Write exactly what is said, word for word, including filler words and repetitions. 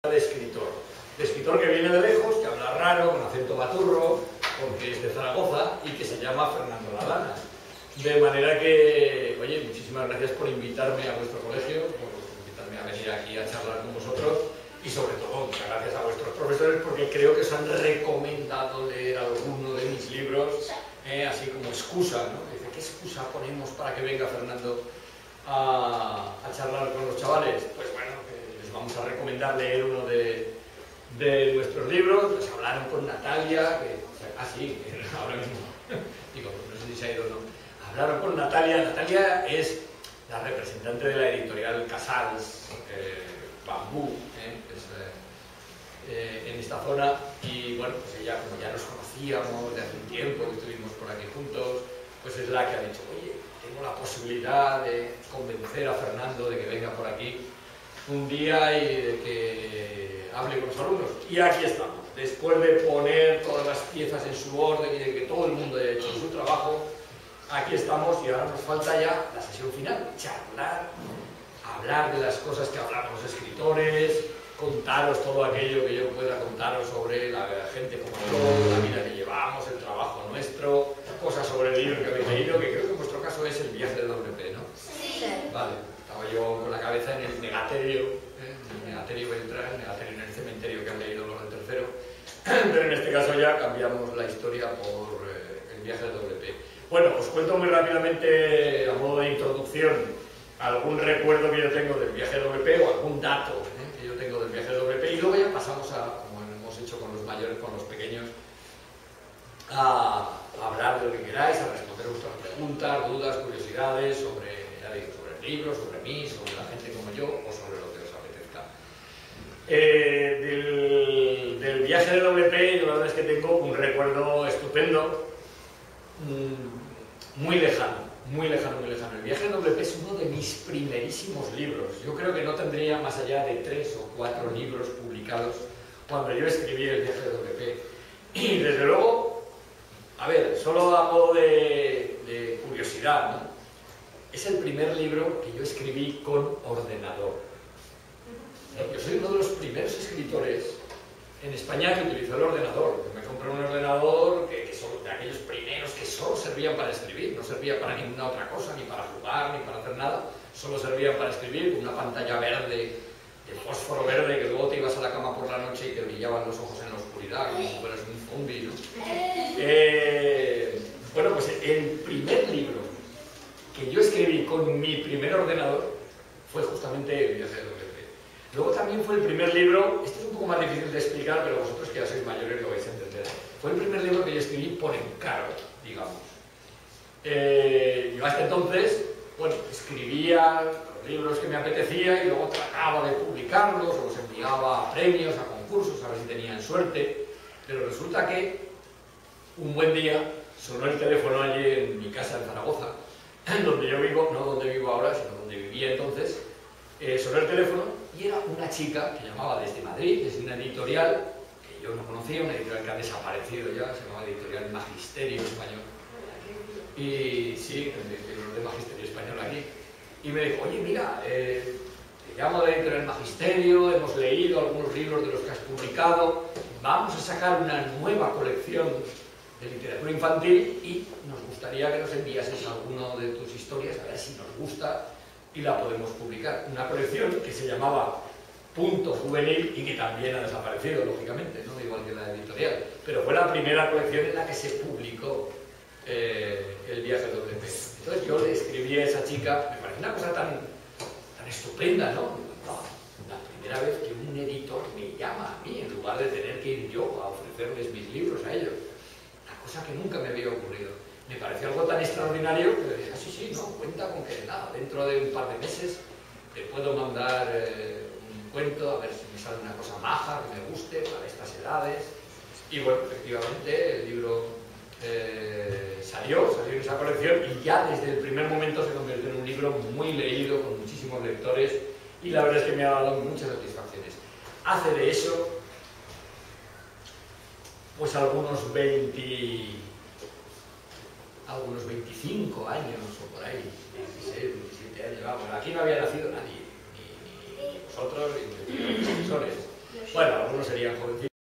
de escritor, de escritor que viene de lejos, que habla raro, con acento baturro, porque es de Zaragoza y que se llama Fernando Laplanas. De manera que, oye, muchísimas gracias por invitarme a vuestro colegio, por invitarme a venir aquí a charlar con vosotros y sobre todo muchas gracias a vuestros profesores porque creo que os han recomendado leer alguno de mis libros, eh, así como excusa, ¿no? Dice, ¿qué excusa ponemos para que venga Fernando a, a charlar con los chavales? Pues bueno, eh, les vamos a recomendar leer uno de, de nuestros libros. Les hablaron con Natalia, que, o sea, ah sí, ahora mismo, digo, no sé si se ha ido o no. Hablaron con Natalia. Natalia es la representante de la editorial Casals, eh, Bambú, eh, es, eh, eh, en esta zona, y bueno, pues ella, como ya nos conocíamos de hace un tiempo, que estuvimos por aquí juntos, pues es la que ha dicho, oye, tengo la posibilidad de convencer a Fernando de que venga por aquí un día y de que hable con los alumnos. Y aquí estamos, después de poner todas las piezas en su orden y de que todo el mundo haya hecho su trabajo, aquí estamos y ahora nos falta ya la sesión final, charlar, hablar de las cosas que hablamos los escritores, contaros todo aquello que yo pueda contaros sobre la gente como yo, la vida que llevamos, el trabajo nuestro, cosas sobre el libro que habéis leído, que creo que en vuestro caso es El viaje de doble pe, ¿no? Sí. Vale, estaba yo con la cabeza en el negaterio, ¿eh? El negaterio Beltrán, el negaterio en el cementerio que han leído los del tercero, pero en este caso ya cambiamos la historia por eh, El viaje de doble pe. Bueno, os cuento muy rápidamente, a modo de introducción, algún recuerdo que yo tengo del viaje de doble pe o algún dato ¿eh? que yo tengo del viaje de doble pe y luego ya pasamos a, como hemos hecho con los mayores, con los pequeños, a hablar de lo que queráis, a responder vuestras preguntas, dudas, curiosidades sobre, ya digo, sobre el libro, sobre mí, sobre la gente como yo o sobre lo que os apetezca. Eh, del, del viaje de doble pe, yo la verdad es que tengo un recuerdo estupendo, muy lejano, muy lejano, muy lejano. El viaje de doble pe es uno de mis primerísimos libros. Yo creo que no tendría más allá de tres o cuatro libros publicados cuando yo escribí El viaje de doble pe. Y desde luego, a ver, solo a modo de, de curiosidad, ¿no? Es el primer libro que yo escribí con ordenador. Yo soy uno de los primeros escritores en España que utilizó el ordenador. Me compré un ordenador que, que son de aquellos primeros que solo servían para escribir, no servía para ninguna otra cosa, ni para jugar, ni para hacer nada, solo servían para escribir, una pantalla verde, de fósforo verde, que luego te ibas a la cama por la noche y te brillaban los ojos en la oscuridad, como si fueras un zombie, ¿no? Eh, bueno, pues el primer libro que yo escribí con mi primer ordenador fue justamente El viaje de doble pe. Luego también fue el primer libro, esto es un poco más difícil de explicar, pero vosotros que ya sois mayores lo vais a entender. Fue el primer libro que yo escribí por encargo, digamos. Eh, yo hasta entonces, bueno, escribía los libros que me apetecía y luego trataba de publicarlos, o los enviaba a premios, a concursos, a ver si tenían suerte. Pero resulta que un buen día sonó el teléfono allí en mi casa en Zaragoza, donde yo vivo, no donde vivo ahora, sino donde vivía entonces. Eh, sonó el teléfono y era una chica que llamaba desde Madrid, desde una editorial que yo no conocía, una editorial que ha desaparecido ya, se llamaba Editorial Magisterio Español. Y sí, el de Magisterio Español aquí. Y me dijo, oye, mira, eh, te llamo de la Editorial Magisterio, hemos leído algunos libros de los que has publicado, vamos a sacar una nueva colección de literatura infantil y nos gustaría que nos enviases alguna de tus historias, a ver si nos gusta y la podemos publicar. Una colección que se llamaba Punto Juvenil y que también ha desaparecido, lógicamente, ¿no? Igual que la editorial. Pero fue la primera colección en la que se publicó eh, El viaje de doble pe. Entonces yo le escribí a esa chica, me pareció una cosa tan, tan estupenda, ¿no? No, la primera vez que un editor me llama a mí, en lugar de tener que ir yo a ofrecerles mis libros a ellos. Una cosa que nunca me había ocurrido. Me pareció algo tan extraordinario que le dije, ah, sí, sí, no, cuenta con que nada, dentro de un par de meses te puedo mandar eh, un cuento, a ver si me sale una cosa maja, que me guste, para estas edades. Y bueno, efectivamente, el libro eh, salió, salió en esa colección y ya desde el primer momento se convirtió en un libro muy leído, con muchísimos lectores, y la verdad es que me ha dado muchas satisfacciones. Hace de eso, pues algunos veinte... algunos veinticinco años o por ahí, dieciséis, veintisiete años, vamos, aquí no había nacido nadie, ni, ni vosotros, ni los profesores. Bueno, algunos serían jovencitos.